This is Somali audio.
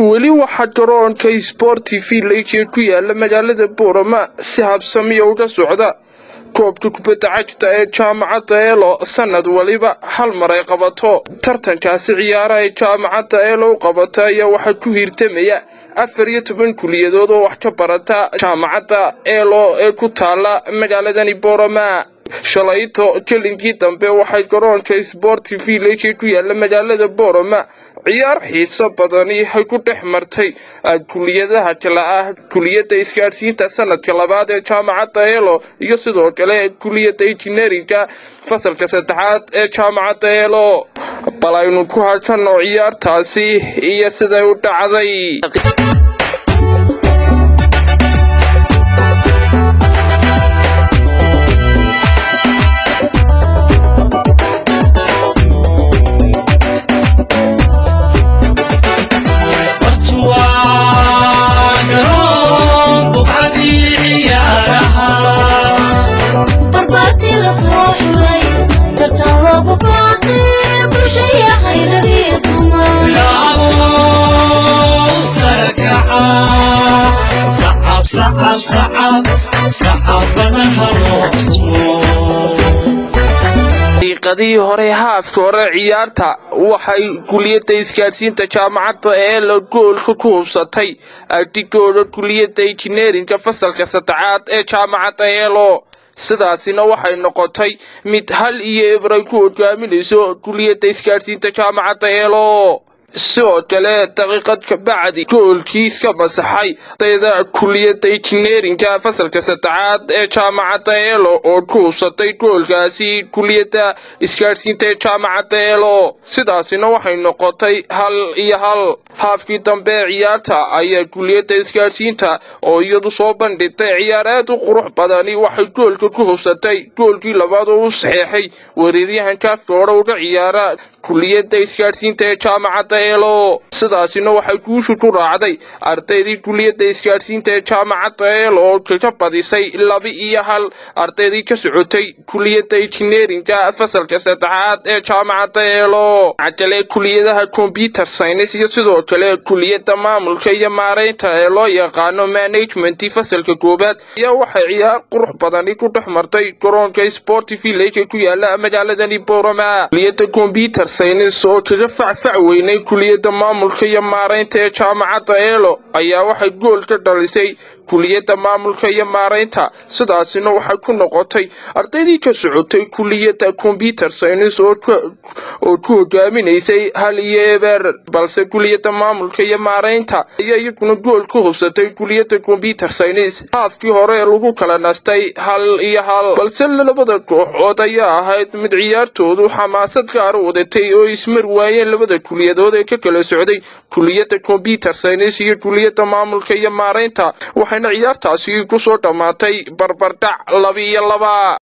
weli waxaa garoonka Sporti Village ku yaala magaalada Boorama si habsami uga socda koobka kubadda cagta ee jaamacadda Eelo sanad waliba hal mar ay qabato tartankaasi ciyaaraha ee jaamacadda Eelo qabata ayaa waxa ku hirtamaya 14 kuliyadood oo wax ka barata jaamacadda Eelo ee ku taala magaaladani Boorama shalayto kalinkii dambe waxay garoonka Sporti Village ku yaala magaalada Boorama ciyaar xiiso badani ay ku dhex martay kuliyadaha kala ah kuliyada isgaarsiinta sanadka labaad ee jaamacadda Eelo iyo sidoo kale kuliyada engineeringa fasalka saddexaad ee jaamacadda Eelo balaynu ku halkano ciyaartaasi iyo sida uu dhacday daqiiqadii hore haafka hore ciyaarta waxay kuliyada isgaarsiinta jaamacadda Eelo goolka ku hubsatay ardigooda kuliyada engineeringa fasalka saddexaad ee jaamacadda Eelo sidaasina waxay noqotay mid hal iyo ibray ku hogaaminayso kuliyada isgaarsiinta jaamacadda Eelo sidoo kale daqiiqad ka bacdi goolkii iska masaxay ardayda kuliyada engineeringa fasalka saddexaad ee jaamacadda Eelo oo ku hubsatay goolkaasi kuliyada isgaarsiinta ee jaamacadda Eelo sidaasina waxay noqotay hal iyo hal haafkii dambe ciyaarta ayaa kuliyada isgaarsiinta oo iyadu soo bandhigtay ciyaar aad u qurux badani waxay goolka ku hubsatay goolkii labaad oo u saxeexay weeraryahanka hore uga ciyaara kuliyada isgaarsiinta ee jaamacadda Eelo sidaasina waxay guushu ku raacday ardaydii kuliyada isgaarsiinta ee jaamacadda Eelo oo ka badisay 2-1 ardaydii ka socotay kuliyada engineeringa fasalka saddexaad ee jaamacadda Eelo akale kuliyadaha computer science iyo sidoo kale kuliyada maamulka iyo maareynta ee loo yaqaano management fasalka koobaad ayaa waxay ciyaar qurux badani ku dhex martay garoonka Sporti Village ku yaala magaaladani Boorama kuliyada computer science oo kaga facfac weynay kuliyada maamulka iyo maareynta ee jaamacadda Eelo ayaa waxay gool ka dhalisay kuliyada maamulka iyo maareynta sidaasina waxay ku noqotay ardaydii ka socotay kuliyada computer science oo ku hogaaminaysay hal iyo eber balse kuliyada maamulka iyo maareynta ayaa iyaguna gool ku hubsatay kuliyada computer science haafkii hore lagu kala nastay hal iyo hal balse labada kooxood ayaa ahayd mid ciyaartoodu xamaasad gaar u wadatay oo ismar waayeen labada kuliyadood ee ka kala socday kuliyada computer science iyo kuliyada maamulka iyo maareynta waxayna ciyaartaasi ku soo dhamaatay barbardhac 2-2